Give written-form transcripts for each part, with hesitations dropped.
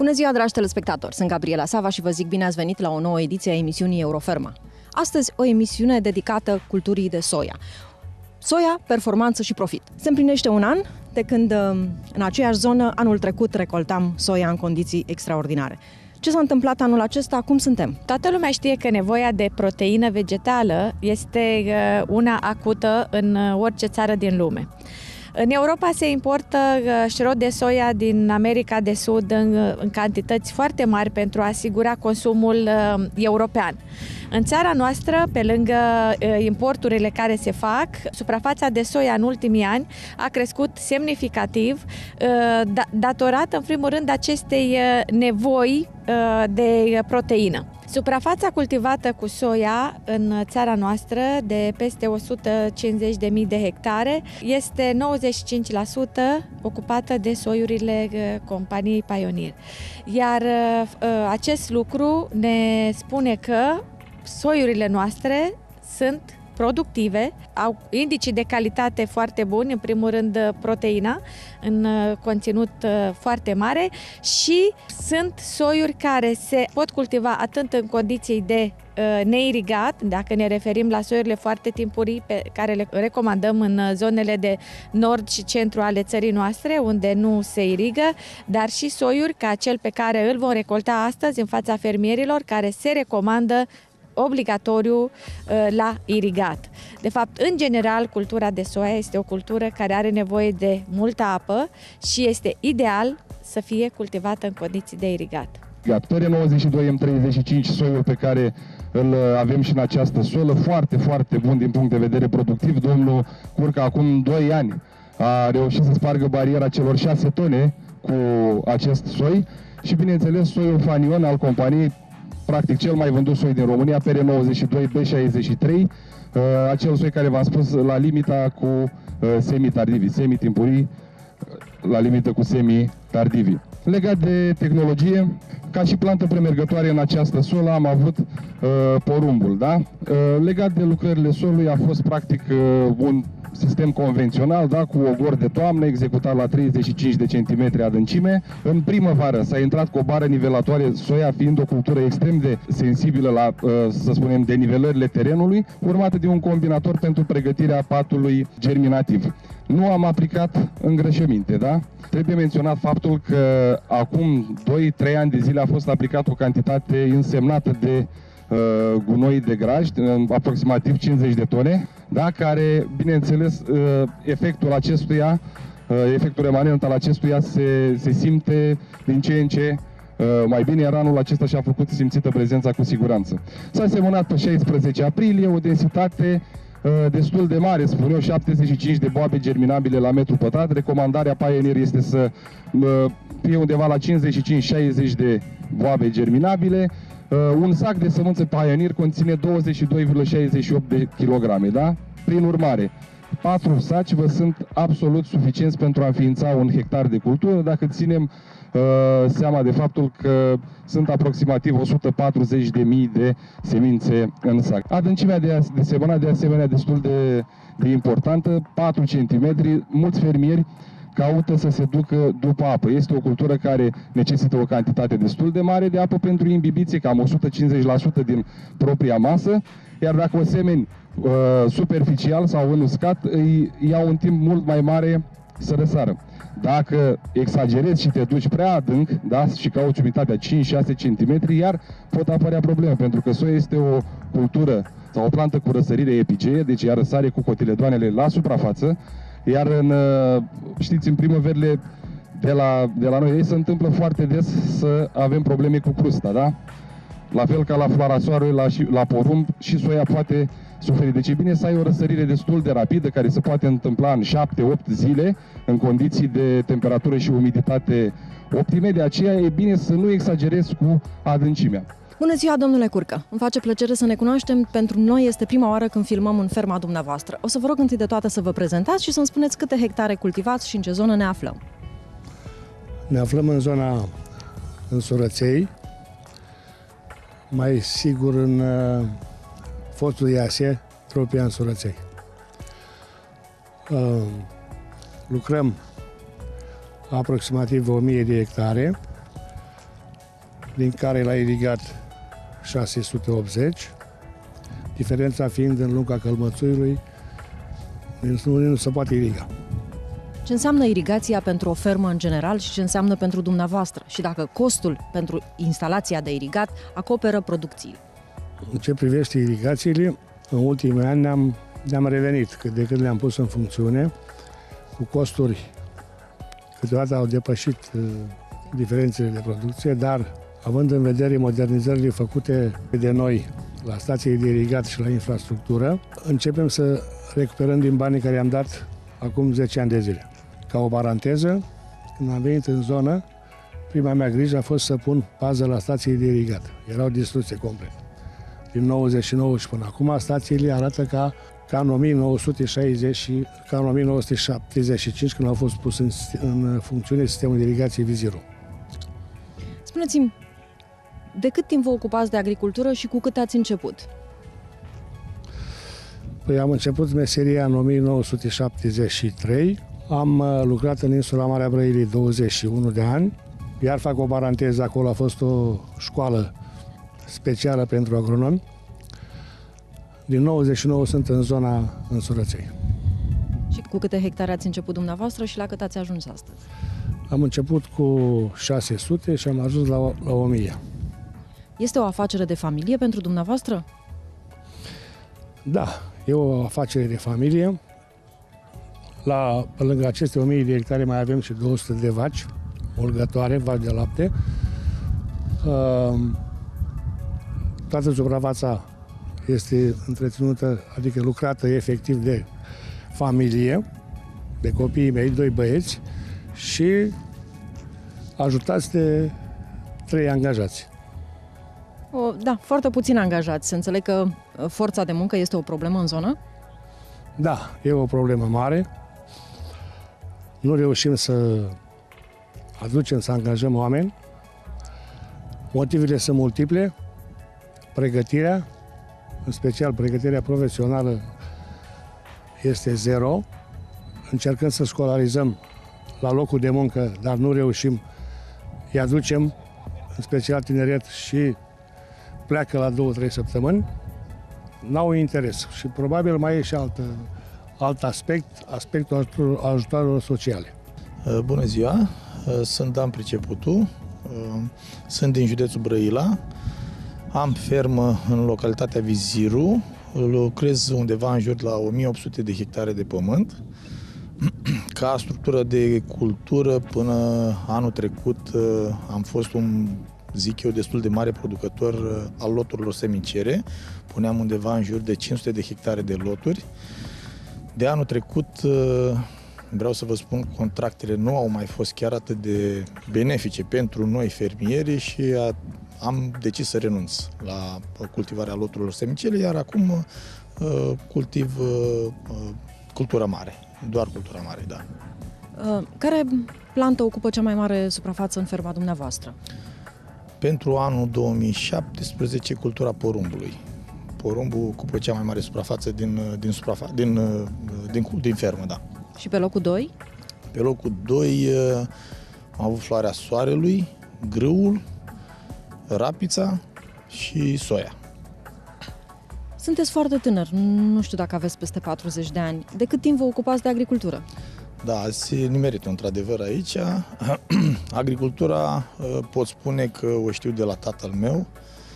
Bună ziua, dragi telespectatori! Sunt Gabriela Sava și vă zic bine ați venit la o nouă ediție a emisiunii Euroferma. Astăzi o emisiune dedicată culturii de soia. Soia, performanță și profit. Se împlinește un an de când în aceeași zonă anul trecut recoltam soia în condiții extraordinare. Ce s-a întâmplat anul acesta? Cum suntem? Toată lumea știe că nevoia de proteină vegetală este una acută în orice țară din lume. În Europa se importă șrot de soia din America de Sud în cantități foarte mari pentru a asigura consumul european. În țara noastră, pe lângă importurile care se fac, suprafața de soia în ultimii ani a crescut semnificativ, datorat în primul rând acestei nevoi de proteină. Suprafața cultivată cu soia în țara noastră de peste 150.000 de hectare este 95% ocupată de soiurile companiei Pioneer. Iar acest lucru ne spune că soiurile noastre sunt productive, au indicii de calitate foarte buni, în primul rând proteina, în conținut foarte mare și sunt soiuri care se pot cultiva atât în condiții de neirigat, dacă ne referim la soiurile foarte timpurii pe care le recomandăm în zonele de nord și centru ale țării noastre, unde nu se irigă, dar și soiuri ca cel pe care îl vom recolta astăzi în fața fermierilor, care se recomandă obligatoriu la irigat. De fapt, în general, cultura de soia este o cultură care are nevoie de multă apă și este ideal să fie cultivată în condiții de irigat. Pere 92 M35, soiul pe care îl avem și în această solă, foarte, foarte bun din punct de vedere productiv. Domnul Curca acum 2 ani a reușit să spargă bariera celor 6 tone cu acest soi și, bineînțeles, soiul Fanion al companiei, practic cel mai vândut soi din România, Pere 92 B63, acel soi care v-am spus la limita cu semi-tardivi, semi-timpurii, la limită cu semi-tardivi. Legat de tehnologie, ca și plantă premergătoare în această solă am avut porumbul, da? Legat de lucrările solului a fost practic un sistem convențional, da, cu ogor de toamnă, executat la 35 de centimetri adâncime. În primăvară s-a intrat cu o bară nivelatoare, soia fiind o cultură extrem de sensibilă la, să spunem, denivelările terenului, urmată de un combinator pentru pregătirea patului germinativ. Nu am aplicat îngrășăminte, da? Trebuie menționat faptul că acum 2-3 ani de zile a fost aplicat o cantitate însemnată de gunoi de graj, aproximativ 50 de tone, da, care, bineînțeles, efectul remanent al acestuia se simte din ce în ce mai bine, iar anul acesta și-a făcut simțită prezența cu siguranță. S-a semănat pe 16 aprilie, o densitate destul de mare, spun eu, 75 de boabe germinabile la metru pătrat. Recomandarea Pioneer este să fie undeva la 55-60 de boabe germinabile. Un sac de sămânță Pioneer conține 22,68 de kilograme, da? Prin urmare, 4 saci vă sunt absolut suficienți pentru a înființa un hectar de cultură, dacă ținem seama de faptul că sunt aproximativ 140.000 de semințe în sac. Adâncimea de semănat de asemenea destul de importantă, 4 cm. Mulți fermieri caută să se ducă după apă. Este o cultură care necesită o cantitate destul de mare de apă pentru imbibiție, cam 150% din propria masă, iar dacă o semeni superficial sau în uscat, îi ia un timp mult mai mare să răsară. Dacă exagerezi și te duci prea adânc, da, și cauți umitatea 5-6 cm, iar pot apărea probleme, pentru că soia este o cultură sau o plantă cu răsărire epigee, deci ea răsare cu cotiledoanele la suprafață, iar știți, în primăverile de la noi ei se întâmplă foarte des să avem probleme cu crusta, da? La fel ca la floarea soarelui, la porumb, și soia poate suferi. Deci e bine să ai o răsărire destul de rapidă, care se poate întâmpla în 7-8 zile, în condiții de temperatură și umiditate optime. De aceea e bine să nu exagerezi cu adâncimea. Bună ziua, domnule Curcă! Îmi face plăcere să ne cunoaștem. Pentru noi este prima oară când filmăm în ferma dumneavoastră. O să vă rog întâi de toate să vă prezentați și să-mi spuneți câte hectare cultivați și în ce zonă ne aflăm. Ne aflăm în zona în Surăței, mai sigur în fostul Iasie, Tropian Surăței. Lucrăm aproximativ 1000 de hectare. din care l-a irigat 680, diferența fiind în lunga Călmățuiului, nu se poate iriga. Ce înseamnă irigația pentru o fermă în general și ce înseamnă pentru dumneavoastră? Și dacă costul pentru instalația de irigat acoperă producțiile? În ce privește irigațiile, în ultimii ani ne-am revenit cât de cât le-am pus în funcțiune, cu costuri câteodată au depășit diferențele de producție, dar având în vedere modernizările făcute de noi la stațiile de irigat și la infrastructură, începem să recuperăm din banii care i-am dat acum 10 ani de zile. Ca o paranteză, când am venit în zonă, prima mea grijă a fost să pun pază la stațiile de irigat. Erau distruse complet. Din 99 și până acum, stațiile arată ca în 1960 și ca în 1975, când au fost pus în funcțiune sistemul de irigație Viziru. Spuneți-mi, de cât timp vă ocupați de agricultură și cu cât ați început? Păi am început meseria în 1973, am lucrat în insula Marea Brăilii 21 de ani, iar fac o paranteză, acolo a fost o școală specială pentru agronomi. Din 99 sunt în zona Însurăței. Și cu câte hectare ați început dumneavoastră și la cât ați ajuns astăzi? Am început cu 600 și am ajuns la 1000. Este o afacere de familie pentru dumneavoastră? Da, e o afacere de familie. Pe lângă aceste 1000 de hectare mai avem și 200 de vaci, mulgătoare, vaci de lapte. Toată suprafața este întreținută, adică lucrată efectiv de familie, de copiii mei, 2 băieți și ajutați de 3 angajați. Da, foarte puțin angajați. Înțeleg că forța de muncă este o problemă în zonă? Da, e o problemă mare. Nu reușim să aducem, să angajăm oameni. Motivele sunt multiple. Pregătirea, în special pregătirea profesională, este zero. Încercăm să școlarizăm la locul de muncă, dar nu reușim. Îi aducem, în special tineret, și pleacă la 2-3 săptămâni. N-au interes. Și probabil mai e și alt aspectul ajutoarelor sociale. Bună ziua! Sunt Dan Priceputu, sunt din județul Brăila, am fermă în localitatea Viziru, lucrez undeva în jur la 1800 de hectare de pământ. Ca structură de cultură, până anul trecut am fost zic eu, destul de mare producător al loturilor semicere. Puneam undeva în jur de 500 de hectare de loturi. De anul trecut, vreau să vă spun, contractele nu au mai fost chiar atât de benefice pentru noi fermieri și am decis să renunț la cultivarea loturilor semicere, iar acum cultiv cultura mare, doar cultura mare, da. Care plantă ocupă cea mai mare suprafață în ferma dumneavoastră? Pentru anul 2017, cultura porumbului. Porumbul ocupă cea mai mare suprafață din fermă, da. Și pe locul 2? Pe locul 2 am avut floarea soarelui, grâul, rapița și soia. Sunteți foarte tânăr, nu știu dacă aveți peste 40 de ani. De cât timp vă ocupați de agricultură? Da, se nimerită într-adevăr aici. Agricultura pot spune că o știu de la tatăl meu.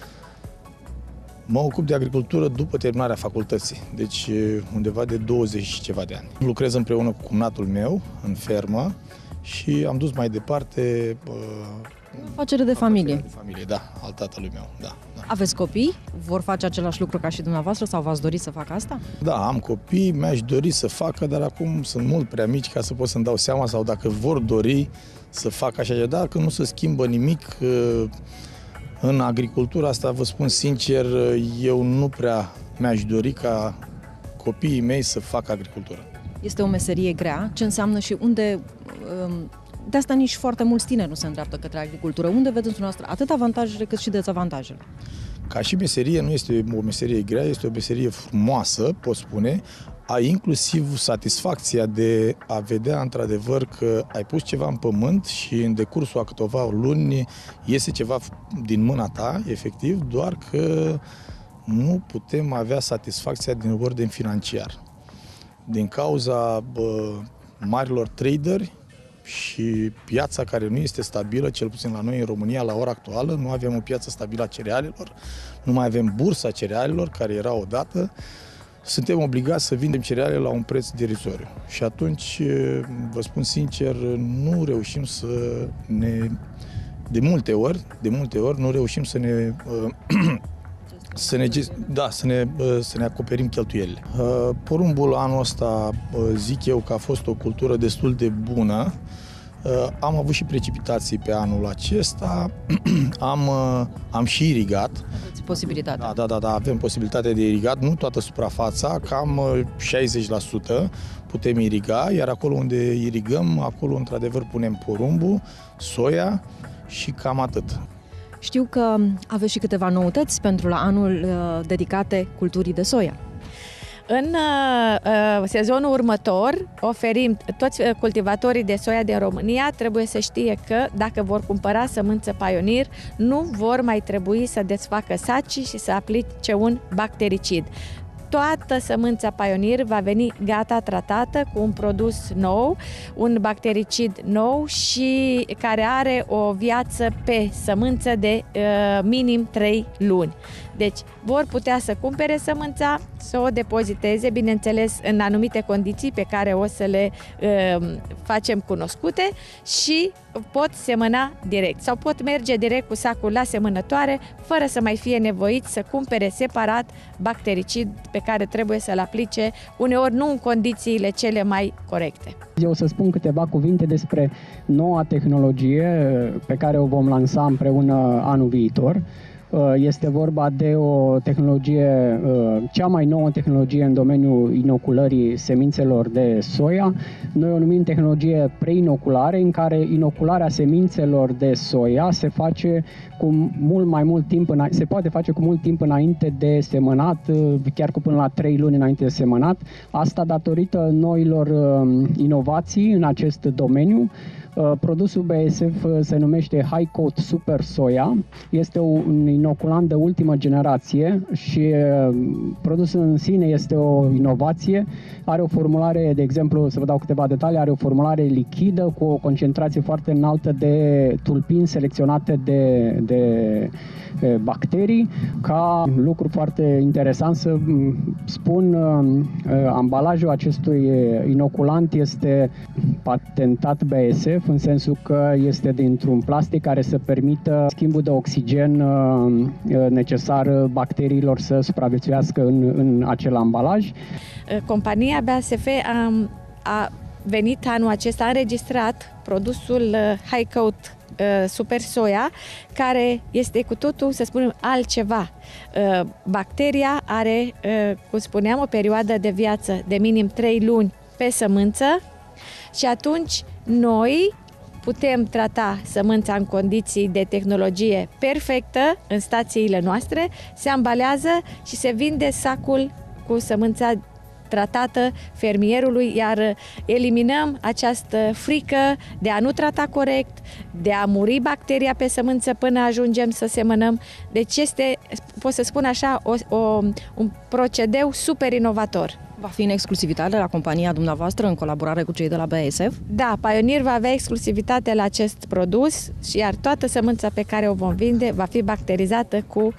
Mă ocup de agricultură după terminarea facultății, deci undeva de 20 și ceva de ani. Lucrez împreună cu cumnatul meu în fermă și am dus mai departe afacere de familie. De familie, da, al tatălui meu, da. Aveți copii? Vor face același lucru ca și dumneavoastră sau v-ați dori să facă asta? Da, am copii, mi-aș dori să facă, dar acum sunt mult prea mici ca să pot să-mi dau seama sau dacă vor dori să facă așa, dar că nu se schimbă nimic în agricultura asta, vă spun sincer, eu nu prea mi-aș dori ca copiii mei să facă agricultură. Este o meserie grea, ce înseamnă și unde... De asta nici foarte mulți tineri nu se îndreaptă către agricultură. Unde vedeți dumneavoastră atât avantajele cât și dezavantajele? Ca și meserie, nu este o meserie grea, este o meserie frumoasă, pot spune. ai inclusiv satisfacția de a vedea într-adevăr că ai pus ceva în pământ și în decursul a câteva luni iese ceva din mâna ta, efectiv, doar că nu putem avea satisfacția din ordin financiar. Din cauza marilor traderi și piața care nu este stabilă, cel puțin la noi în România, la ora actuală, nu avem o piață stabilă a cerealelor, nu mai avem bursa cerealelor, care era odată, suntem obligați să vindem cereale la un preț derizoriu. Și atunci, vă spun sincer, nu reușim să ne... De multe ori nu reușim să ne acoperim cheltuielile. Porumbul anul ăsta, zic eu că a fost o cultură destul de bună. Am avut și precipitații pe anul acesta, am și irigat. Aveți posibilitatea. Da, avem posibilitatea de irigat, nu toată suprafața, cam 60% putem iriga, iar acolo unde irigăm, acolo într-adevăr punem porumbul, soia și cam atât. Știu că aveți și câteva noutăți pentru la anul dedicate culturii de soia. În sezonul următor oferim, toți cultivatorii de soia din România trebuie să știe că dacă vor cumpăra sămânță Pioneer, nu vor mai trebui să desfacă sacii și să aplice un bactericid. Toată sămânța Pioneer va veni gata tratată cu un produs nou, un bactericid nou și care are o viață pe sămânță de minim 3 luni. Deci vor putea să cumpere sămânța, să o depoziteze, bineînțeles în anumite condiții pe care o să le facem cunoscute și pot semăna direct sau pot merge direct cu sacul la semănătoare fără să mai fie nevoiți să cumpere separat bactericid pe care trebuie să-l aplice, uneori nu în condițiile cele mai corecte. Eu o să spun câteva cuvinte despre noua tehnologie pe care o vom lansa împreună anul viitor. Este vorba de o tehnologie, cea mai nouă tehnologie în domeniul inoculării semințelor de soia. Noi o numim tehnologie preinoculare, în care inocularea semințelor de soia se face cu mult timp, se poate face cu mult timp înainte de semănat, chiar cu până la 3 luni înainte de semănat. Asta datorită noilor inovații în acest domeniu. Produsul BASF se numește High Coat Super Soya. Este un inoculant de ultimă generație și produsul în sine este o inovație. Are o formulare, de exemplu, să vă dau câteva detalii, are o formulare lichidă cu o concentrație foarte înaltă de tulpini selecționate de bacterii. Ca lucru foarte interesant să spun, ambalajul acestui inoculant este patentat BASF, în sensul că este dintr-un plastic care să permită schimbul de oxigen necesar bacteriilor să supraviețuiască în acel ambalaj. Compania BASF a venit anul acesta, a înregistrat produsul High Coat Super Soya, care este cu totul, să spunem, altceva. Bacteria are, cum spuneam, o perioadă de viață de minim 3 luni pe sămânță și atunci noi putem trata sămânța în condiții de tehnologie perfectă în stațiile noastre, se ambalează și se vinde sacul cu sămânța tratată fermierului, iar eliminăm această frică de a nu trata corect, de a muri bacteria pe sămânță până ajungem să semănăm. Deci este, pot să spun așa, un procedeu super inovator. Va fi în exclusivitate la compania dumneavoastră, în colaborare cu cei de la BASF? Da, Pioneer va avea exclusivitate la acest produs, iar toată sămânța pe care o vom vinde va fi bacterizată cu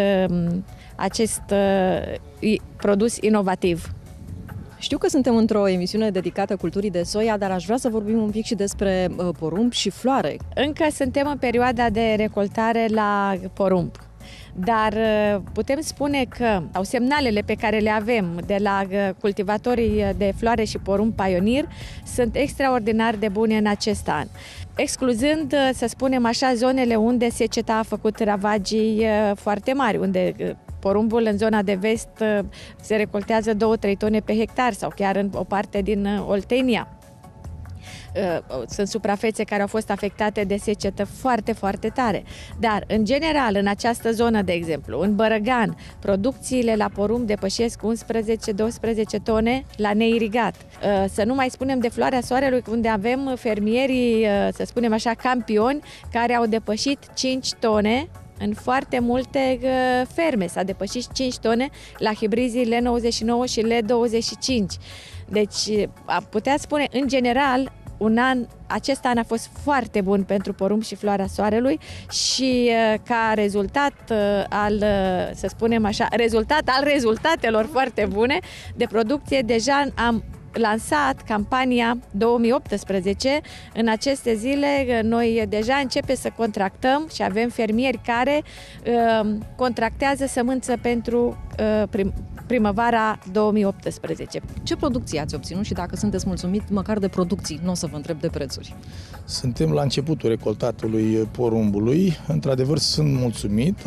acest produs inovativ. Știu că suntem într-o emisiune dedicată culturii de soia, dar aș vrea să vorbim un pic și despre porumb și floare. Încă suntem în perioada de recoltare la porumb. Dar putem spune că au semnalele pe care le avem de la cultivatorii de floare și porumb Pioneer sunt extraordinar de bune în acest an. Excluzând, să spunem așa, zonele unde seceta a făcut ravagii foarte mari, unde porumbul în zona de vest se recoltează 2-3 tone pe hectar sau chiar în o parte din Oltenia. Sunt suprafețe care au fost afectate de secetă foarte, foarte tare. Dar, în general, în această zonă, de exemplu, în Bărăgan, producțiile la porumb depășesc 11-12 tone la neirigat. Să nu mai spunem de floarea soarelui, unde avem fermierii, să spunem așa, campioni, care au depășit 5 tone în foarte multe ferme. S-a depășit 5 tone la hibrizii L99 și L25. Deci, putea spune, în general, acest an a fost foarte bun pentru porumb și floarea soarelui și ca rezultat să spunem așa, rezultat al rezultatelor foarte bune de producție, deja am lansat campania 2018. În aceste zile noi deja începem să contractăm și avem fermieri care contractează sămânță pentru primăvara 2018. Ce producție ați obținut și dacă sunteți mulțumit măcar de producții, nu o să vă întreb de prețuri? Suntem la începutul recoltatului porumbului. Într-adevăr sunt mulțumit.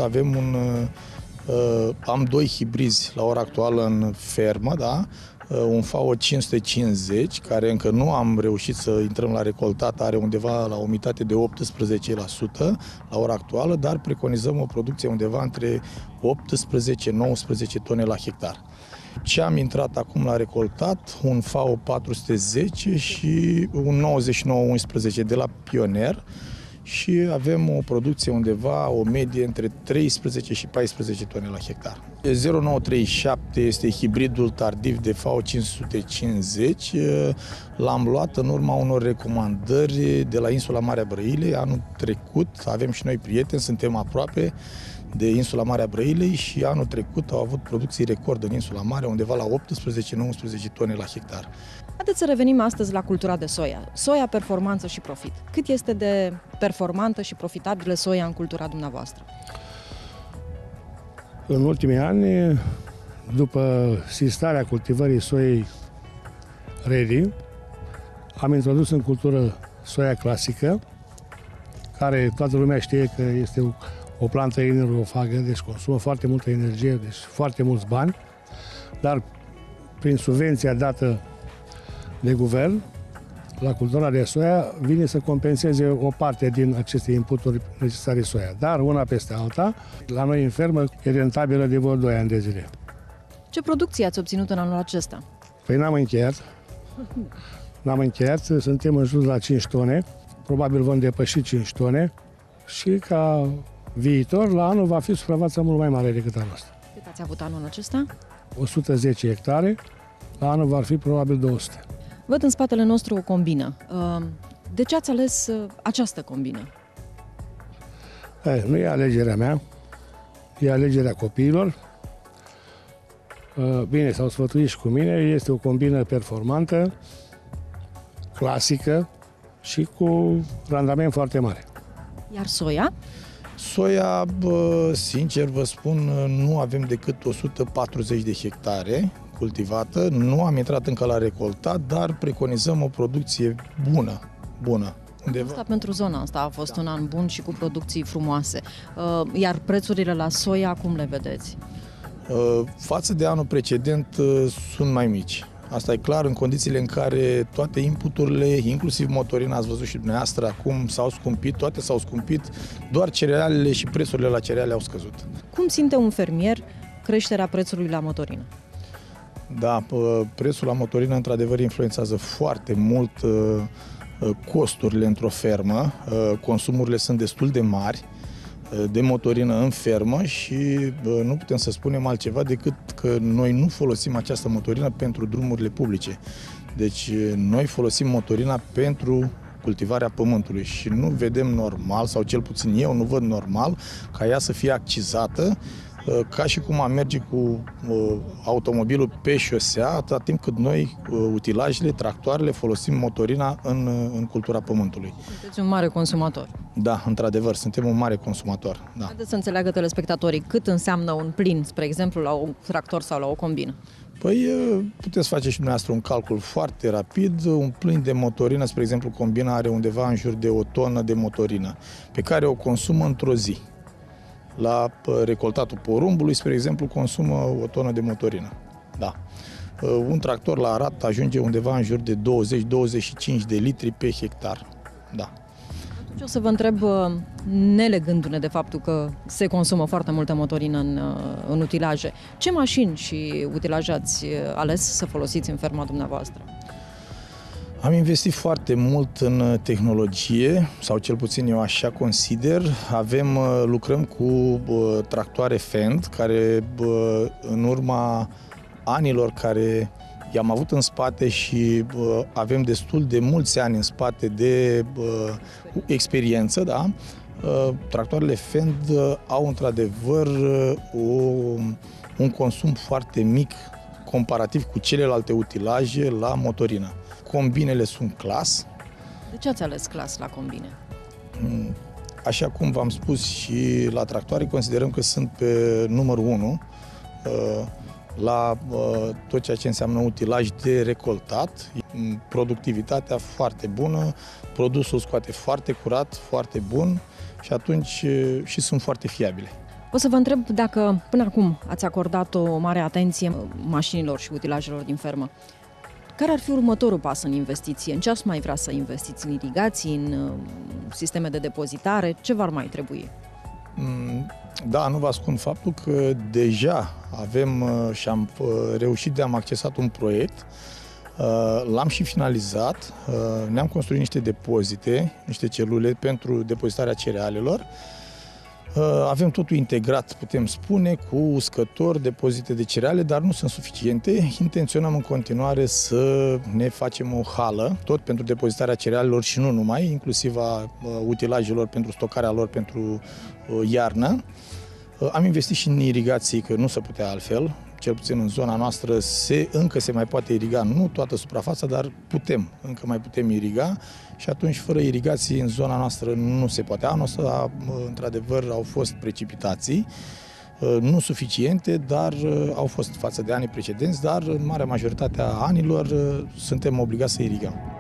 Am 2 hibrizi la ora actuală în fermă, da? Un FAO 550, care încă nu am reușit să intrăm la recoltat, are undeva la o umiditate de 18% la ora actuală, dar preconizăm o producție undeva între 18-19 tone la hectar. Ce am intrat acum la recoltat? Un FAO 410 și un 9911 de la Pionier și avem o producție undeva, o medie între 13 și 14 tone la hectar. 0937 este hibridul tardiv de FAO 550. L-am luat în urma unor recomandări de la insula Marea Brăilei anul trecut. Avem și noi prieteni, suntem aproape de insula Marea Brăilei și anul trecut au avut producții record în insula Mare, undeva la 18-19 tone la hectar. Haideți să revenim astăzi la cultura de soia. Soia, performanță și profit. Cât este de performantă și profitabilă soia în cultura dumneavoastră? În ultimii ani, după sistarea cultivării soiei ready, am introdus în cultură soia clasică, care toată lumea știe că este o plantă energofagă, deci consumă foarte multă energie, deci foarte mulți bani, dar prin subvenția dată de guvern, la cultura de soia, vine să compenseze o parte din aceste inputuri necesare soia. Dar una peste alta, la noi în fermă, e rentabilă de vreo 2 ani de zile. Ce producție ați obținut în anul acesta? Păi n-am încheiat, suntem în jur la 5 tone, probabil vom depăși 5 tone și ca viitor, la anul va fi suprafața mult mai mare decât anul ăsta. Cât ați avut anul acesta? 110 hectare, la anul va fi probabil 200. Văd în spatele nostru o combină. De ce ați ales această combină? Nu e alegerea mea, e alegerea copiilor. Bine, s-au sfătuit și cu mine, este o combină performantă, clasică și cu randament foarte mare. Iar soia? Soia, sincer vă spun, nu avem decât 140 de hectare cultivată. Nu am intrat încă la recoltat, dar preconizăm o producție bună. Asta pentru zona asta a fost un an bun și cu producții frumoase. Iar prețurile la soia, cum le vedeți? Față de anul precedent sunt mai mici. Asta e clar, în condițiile în care toate inputurile, inclusiv motorina, ați văzut și dumneavoastră, acum toate s-au scumpit, doar cerealele și prețurile la cereale au scăzut. Cum simte un fermier creșterea prețului la motorină? Da, prețul la motorină într-adevăr influențează foarte mult costurile într-o fermă, consumurile sunt destul de mari de motorină în fermă și nu putem să spunem altceva decât că noi nu folosim această motorină pentru drumurile publice. Deci noi folosim motorina pentru cultivarea pământului și nu vedem normal, sau cel puțin eu nu văd normal, ca ea să fie accizată ca și cum am merge cu automobilul pe șosea, atâta timp cât noi, utilajele, tractoarele, folosim motorina în cultura pământului. Sunteți un mare consumator. Da, într-adevăr, suntem un mare consumator. Da. Haideți să înțeleagă telespectatorii cât înseamnă un plin, spre exemplu, la un tractor sau la o combină. Păi puteți face și dumneavoastră un calcul foarte rapid. Un plin de motorină, spre exemplu, combina are undeva în jur de 1 tonă de motorină, pe care o consumă într-o zi. La recoltatul porumbului, spre exemplu, consumă 1 tonă de motorină. Da. Un tractor la Arad ajunge undeva în jur de 20-25 de litri pe hectar. Da. Atunci o să vă întreb, nelegându-ne de faptul că se consumă foarte multă motorină în utilaje, ce mașini și utilaje ați ales să folosiți în ferma dumneavoastră? Am investit foarte mult în tehnologie, sau cel puțin eu așa consider. Lucrăm cu tractoare Fendt, care în urma anilor care i-am avut în spate și avem destul de mulți ani în spate de experiență, da? Tractoarele Fendt au într-adevăr un consum foarte mic comparativ cu celelalte utilaje la motorină. Combinele sunt Claas. De ce ați ales Claas la combine? Așa cum v-am spus și la tractoare, considerăm că sunt pe numărul 1 la tot ceea ce înseamnă utilaj de recoltat. Productivitatea foarte bună, produsul scoate foarte curat, foarte bun și atunci și sunt foarte fiabile. O să vă întreb dacă până acum ați acordat o mare atenție mașinilor și utilajelor din fermă. Care ar fi următorul pas în investiție? În ce ați mai vrea să investiți? În irigații, în sisteme de depozitare? Ce v-ar mai trebui? Da, nu vă ascund faptul că deja avem și am reușit am accesat un proiect, l-am și finalizat, ne-am construit niște depozite, niște celule pentru depozitarea cerealelor. Avem totul integrat, putem spune, cu uscători, depozite de cereale, dar nu sunt suficiente. Intenționăm în continuare să ne facem o hală, tot pentru depozitarea cerealelor și nu numai, inclusiv a utilajelor pentru stocarea lor pentru iarnă. Am investit și în irigații, că nu se putea altfel, cel puțin în zona noastră încă se mai poate iriga, nu toată suprafața, dar încă mai putem iriga și atunci fără irigații în zona noastră nu se poate. Anul ăsta, într-adevăr, au fost precipitații, nu suficiente, dar au fost față de anii precedenți, dar în marea majoritate a anilor suntem obligați să irigăm.